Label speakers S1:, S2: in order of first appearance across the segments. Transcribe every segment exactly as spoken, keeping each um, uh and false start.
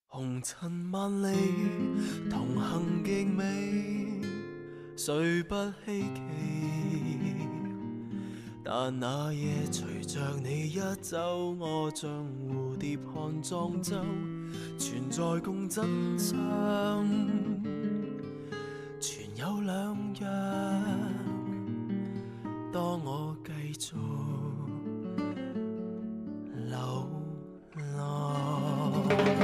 S1: 红尘万里，同行極美，誰不稀奇？但那夜隨着你一走，我像蝴蝶看莊周，存在共真相。全有兩樣，當我繼續流浪。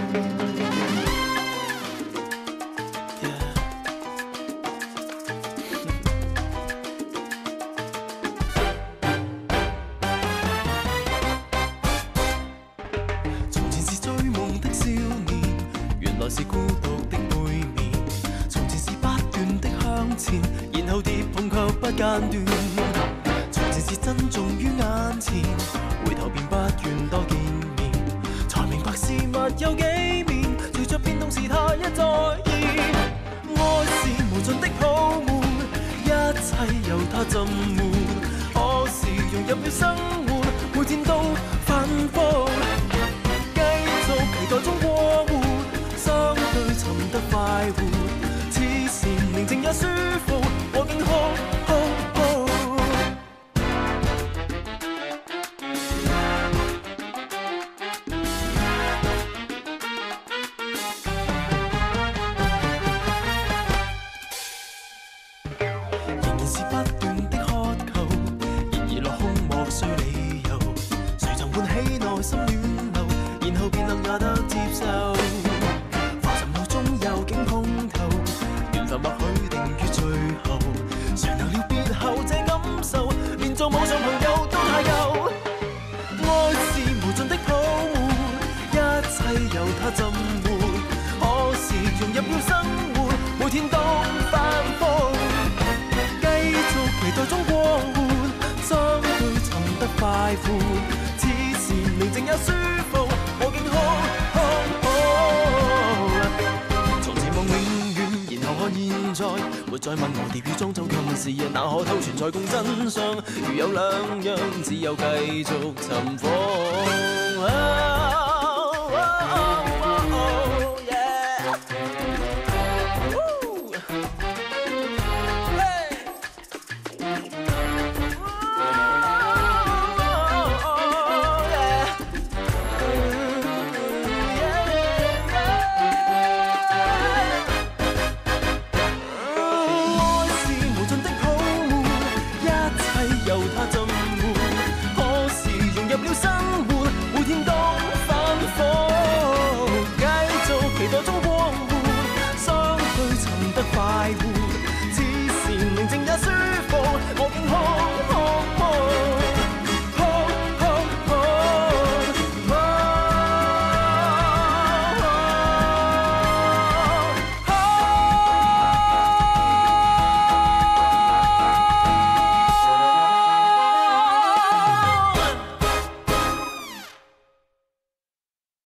S1: 從前是追夢的少年，原來是孤獨的背面。從前是不斷的向前，然後跌碰卻不間斷。從前是珍重於眼前，回頭便不願多見面。才明白事物有幾面，隨着變動時他一再現。愛是無盡的泡沫，一切由他浸沒。可是融入了生活，每天都反覆。繼續期待中過活，相對尋得快活。此時寧靜也舒服，我竟哭哭哭。仍然是不斷的渴求，然而落空莫需理由。誰曾喚起內心暖流，然後便能也得接受。浮沉路中有景碰頭，緣分或許定於最後。誰能料別後這感受，連做網上朋友都太有。愛是無盡的泡沫，一切由他浸沒。可是融入了生活，每天都反覆。繼續期待中過活，相對尋得快活。此時寧靜也舒服，我竟哭哭哭。從前夢永遠，然後看現在，沒再問蝴蝶與莊周今是日，哪可偷存在共真相？如有兩樣，只有繼續尋訪。啊啊啊